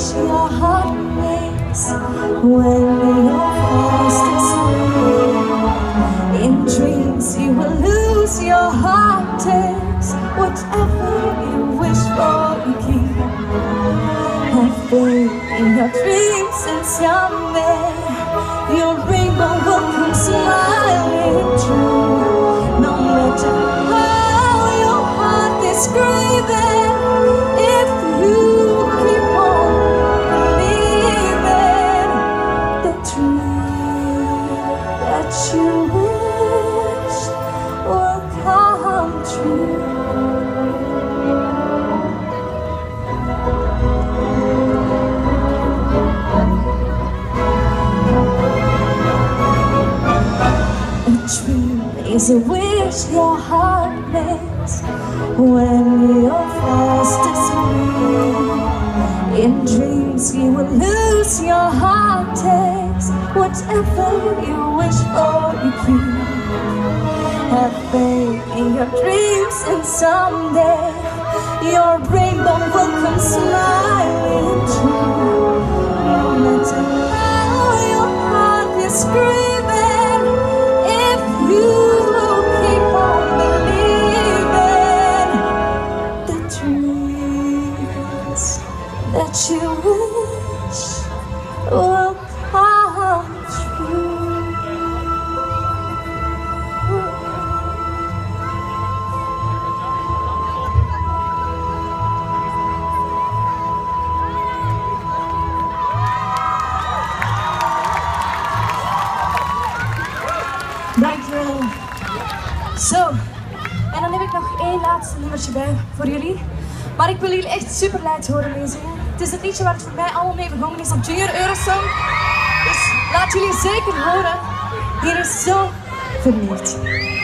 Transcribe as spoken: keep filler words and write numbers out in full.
wish your heart makes when you're fast asleep. In dreams you will lose your heart takes. Whatever you wish for you keep. Have faith in your dreams and someday your rainbow will come smiling true. No matter how your heart is grieving, if you keep on believing, the dream that you wish will come true. A dream is a wish your heart makes when you're fast asleep. In dreams you will lose your heart takes. Whatever you wish for you keep. Have faith in your dreams and someday your rainbow will come smiling true. No matter how your heart is screaming, if you keep on believing, the dreams that you wish will come true. Dankjewel. Zo, en dan heb ik nog één laatste nummertje bij voor jullie. Maar ik wil jullie echt super luid horen meezingen. Het is het liedje waar het voor mij allemaal mee begonnen is op Junior Eurosong. Dus laat jullie zeker horen. Hier is Zo Verliefd.